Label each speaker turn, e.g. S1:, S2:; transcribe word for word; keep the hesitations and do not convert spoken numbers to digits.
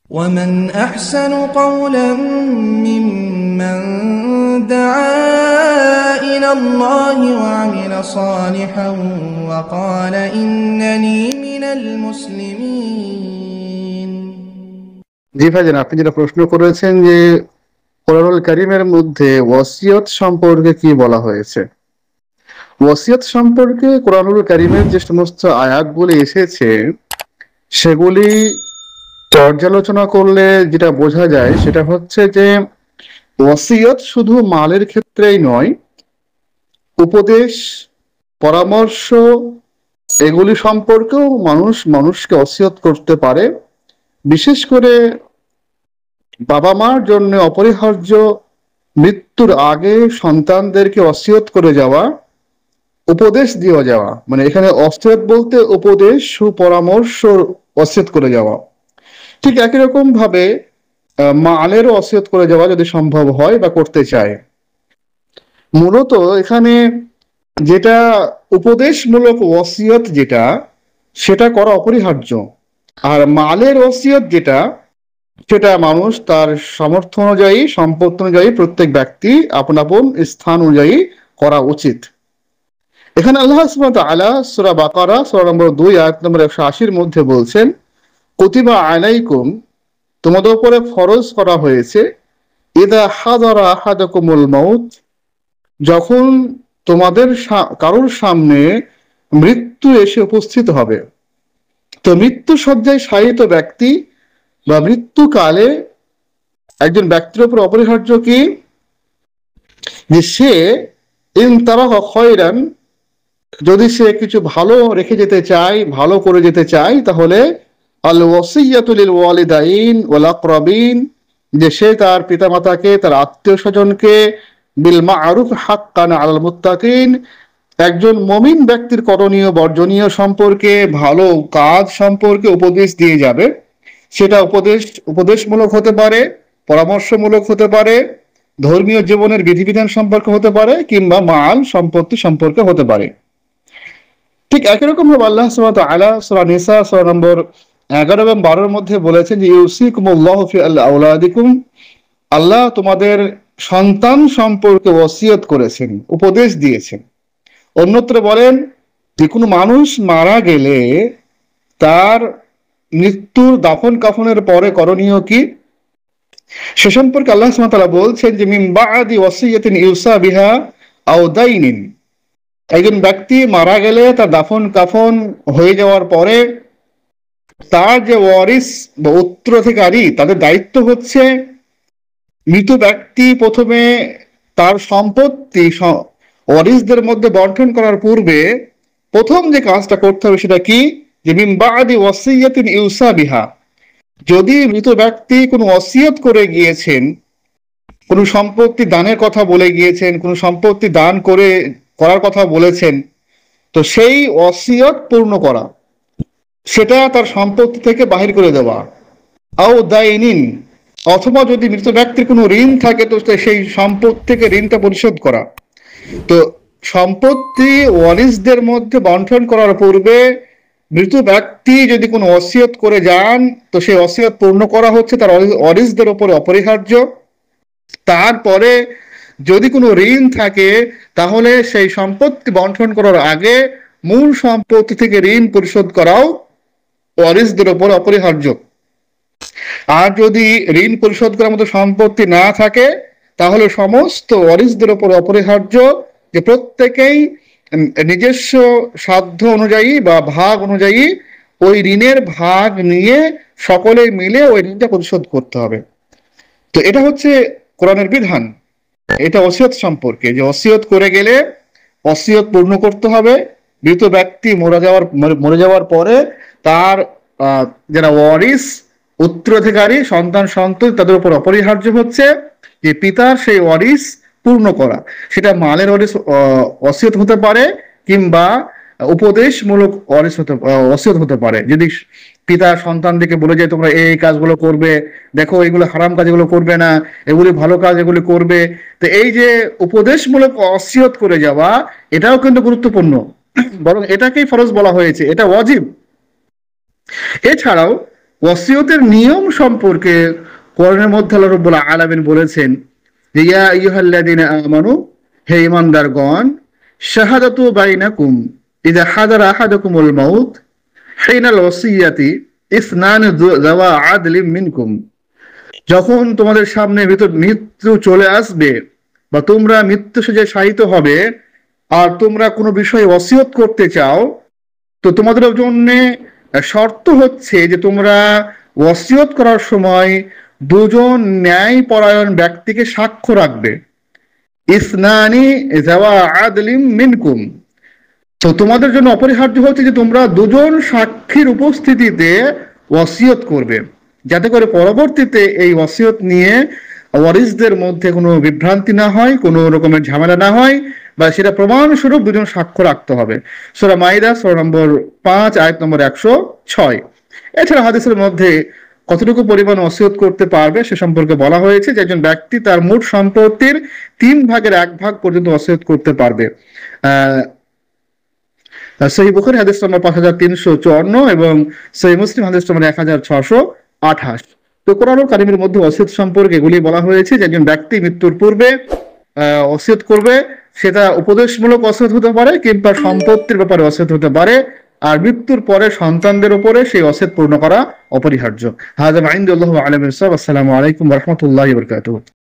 S1: ومن أحسن قولا ممن دعا إلى الله وعمل صالحا وقال إنني من المسلمين।
S2: জি ভাইজান, আপনি যেটা প্রশ্ন করেছেন যে কোরআনুল কারীমের মধ্যে ওয়াসিয়ত সম্পর্কে কি বলা হয়েছে। ওয়াসিয়ত সম্পর্কে কোরআনুল কারীমের যে সমস্ত আয়াতগুলি এসেছে সেগুলি পর্যালোচনা করলে যেটা বোঝা যায় সেটা হচ্ছে যে ওয়াসিয়ত শুধু মালের ক্ষেত্রেই নয়, উপদেশ, পরামর্শ এগুলি সম্পর্কেও মানুষ মানুষকে ওসিয়ত করতে পারে। বিশেষ করে বাবা মার জন্য অপরিহার্য মৃত্যুর আগে সন্তানদেরকে ওসিয়ত করে যাওয়া, উপদেশ দিয়ে যাওয়া, মানে এখানে ওসিয়ত বলতে উপদেশ, সুপরামর্শ, ওসিয়ত করে যাওয়া। ঠিক একই রকম ভাবে মালেরও ওসিয়ত করে যাওয়া যদি সম্ভব হয় বা করতে চায়। মূলত এখানে যেটা উপদেশমূলক ওসিয়ত যেটা সেটা করা অপরিহার্য, আর মালের ওসিয়ত যেটা সেটা মানুষ তার সামর্থ্য অনুযায়ী, সম্পদ অনুযায়ী প্রত্যেক ব্যক্তি আপন আপন স্থান অনুযায়ী করা উচিত। এখানে আল্লাহ সুবহানাহু ওয়া তাআলা সূরা বাকারা সূরা নম্বর দুই আয়াত নম্বর একশো আশির মধ্যে বলছেন, কুতিবা আলাইকুম, তোমাদের উপরে ফরজ করা হয়েছে, ইযা হাদারা আহাদাকুমুল মাউত, যখন তোমাদের কারোর সামনে মৃত্যু এসে উপস্থিত হবে। তো মৃত্যু শয্যায় শায়িত ব্যক্তি বা মৃত্যুকালে একজন ব্যক্তির উপর অপরিহার্য কি যে সে ইন তারাকা খায়রান, যদি সে কিছু ভালো রেখে যেতে চায়, ভালো করে যেতে চায়, তাহলে আল ওয়াসিয়াতু লিল ওয়ালিদাইন ওয়াল আকরাবিন, যে সে তার পিতামাতাকে, তার আত্মীয় স্বজনকে বিল মা'রুফ হাক্কান আলাল মুত্তাকিন, একজন মুমিন ব্যক্তির করণীয় বর্জনীয় সম্পর্কে, ভালো কাজ সম্পর্কে উপদেশ দিয়ে যাবে। সেটা উপদেশ উপদেশমূলক হতে পারে, পরামর্শমূলক হতে পারে, ধর্মীয় জীবনের বিধিবিধান সম্পর্কে হতে পারে, কিংবা মাল সম্পত্তি সম্পর্কে হতে পারে। ঠিক একই রকম ভাবে আল্লাহ সুবহানাহু ওয়া তাআলা সূরা নিসা সূরা নম্বর এগারো এবং বারোর মধ্যে বলেছেন যে ইউসিকুমুল্লাহু ফি আওলাদিকুম, আল্লাহ তোমাদের সন্তান সম্পর্কে ওসিয়ত করেছেন, উপদেশ দিয়েছেন। অন্যত্র বলেন যে কোনো মানুষ মারা গেলে তার মৃত্যুর দাফন কাফনের পরে করণীয় কি সে সম্পর্কে আল্লাহ সুবহানাহু ওয়া তাআলা বলছেন যে মিন বা'দি ওয়াসিয়াতিন ইউসা বিহা আও দাইনিন, একজন ব্যক্তি মারা গেলে তার দাফন কাফন হয়ে যাওয়ার পরে তার যে ওয়ারিস বা উত্তরাধিকারী, তাদের দায়িত্ব হচ্ছে মৃত ব্যক্তি প্রথমে তার সম্পত্তি ওয়ারিসদের মধ্যে বন্টন করার পূর্বে প্রথম যে কাজটা করতে হবে সেটা কি, যে মিন বা'দি ওয়াসিয়াতিন ইউসা বিহা, যদি মৃত ব্যক্তি কোনো ওসিয়ত করে গিয়েছেন, কোনো সম্পত্তি দানের কথা বলে গিয়েছেন, কোনো সম্পত্তি দান করে করার কথা বলেছেন, তো সেই ওসিয়ত পূর্ণ করা, সেটা তার সম্পত্তি থেকে বাহির করে দেওয়া। আও দাইনিন, অথবা যদি মৃত ব্যক্তির কোনো ঋণ থাকে তো সেই সম্পত্তি থেকে ঋণটা পরিশোধ করা। তো সম্পত্তি ওয়ারিসদের মধ্যে বন্টন করার পূর্বে মৃত ব্যক্তি যদি কোনো ওসিয়ত করে যান তো সেই ওসিয়ত পূর্ণ করা হচ্ছে তার ওয়ারিসদের উপরে অপরিহার্য। তারপরে যদি কোনো ঋণ থাকে তাহলে সেই সম্পত্তি বন্টন করার আগে মূল সম্পত্তি থেকে ঋণ পরিশোধ করাও ওয়ারিসদের উপর অপরিহার্য। আর যদি ঋণ পরিশোধ করার মতো সম্পত্তি না থাকে তাহলে সমস্ত ওয়ারিসদের উপর অপরিহার্য যে প্রত্যেকেই নিজস্ব সাধ্য অনুযায়ী বা ভাগ অনুযায়ী ওই ঋণের ভাগ নিয়ে সকলে মিলে ওই ঋণটা পরিশোধ করতে হবে। তো এটা হচ্ছে কোরআনের বিধান। এটা ওসিয়ত সম্পর্কে, যে ওসিয়ত করে গেলে ওসিয়ত পূর্ণ করতে হবে। মৃত ব্যক্তি মরে যাওয়ার মরে যাওয়ার পরে তার যারা ওয়ারিস, উত্তরাধিকারী, সন্তান সন্ততি, তাদের উপর অপরিহার্য হচ্ছে যে পিতার সেই ওয়ারিস পূর্ণ করা। সেটা মালের ওয়ারিস ওসিয়ত হতে পারে কিংবা উপদেশমূলক ওয়ারিস হতে ওসিয়ত হতে পারে। যদি পিতা সন্তানদেরকে বলে যায় তোমরা এই কাজগুলো করবে, দেখো এগুলো হারাম কাজ, এগুলো করবে না, এগুলি ভালো কাজ, এগুলি করবে। তো এই যে উপদেশমূলক ওসিয়ত করে যাওয়া এটাও কিন্তু গুরুত্বপূর্ণ, বরং এটাকেই ফরজ বলা হয়েছে, এটা ওয়াজিব। এছাড়াও ওয়াসিয়তের নিয়ম সম্পর্কে কোরআনের মধ্যে আল্লাহ রাব্বুল আলামিন বলেছেন যে ইয়া আইয়ুহাল্লাযীনা আমানু, হে ঈমানদারগণ, শাহাদাতু বাইনাকুম ইযা হাদারা আহাদাকুমুল মাউত হিনাল ওয়াসিয়াতি ইসনান যাওয়া আদলিম মিনকুম, যখন তোমাদের সামনে মৃত্যু চলে আসবে বা তোমরা মৃত্যু শয্যায় শায়িত হবে আর তোমরা কোনো বিষয়ে ওয়াসিয়ত করতে চাও, তো তোমাদের জন্য শর্ত হচ্ছে যে তোমরা ওয়াসিয়ত করার সময় দুজন ন্যায়পরায়ণ ব্যক্তিকে সাক্ষ্য রাখবে। ইসনানি যাওয়া আদলিম মিনকুম, তো তোমাদের জন্য অপরিহার্য হচ্ছে যে তোমরা দুজন সাক্ষীর উপস্থিতিতে ওয়াসিয়ত করবে, যাতে করে পরবর্তীতে এই ওয়াসিয়ত নিয়ে ওয়ারিসদের মধ্যে কোনো বিভ্রান্তি না হয়, কোনো রকমের ঝামেলা না হয়, বা সেটা প্রমাণস্বরূপ দুজন সাক্ষ্য রাখতে হবে। সূরা মাইদা সূরা নম্বর পাঁচ আয়াত নম্বর একশো ছয়। এছাড়া হাদিসের মধ্যে কতটুকু পরিমাণ ওয়াসিয়ত করতে পারবে সে সম্পর্কে বলা হয়েছে যে একজন ব্যক্তি তার মোট সম্পত্তির তিন ভাগের এক ভাগ পর্যন্ত ওয়াসিয়ত করতে পারবে। আহ সহিহ বুখারী হাদিস নম্বর পাঁচ হাজার তিনশো চুয়ান্ন এবং সহিহ মুসলিম হাদিস নম্বর এক হাজার ছশো আঠাশ। তো কোরআনুল কারীমের মধ্যে ওয়াসিয়ত সম্পর্কে এগুলি বলা হয়েছে যে একজন ব্যক্তি মৃত্যুর পূর্বে আহ ওয়াসিয়ত করবে, সেটা উপদেশমূলক ওয়াসিয়ত হতে পারে কিংবা সম্পত্তির ব্যাপারে ওয়াসিয়ত হতে পারে, আর মৃত্যুর পরে সন্তানদের উপরে সেই ওয়াসিয়ত পূর্ণ করা অপরিহার্য। হাযা মা ইনদাল্লাহি ওয়া আলাইকুম ওয়া রাহমাতুল্লাহি ওয়া বারাকাতুহু।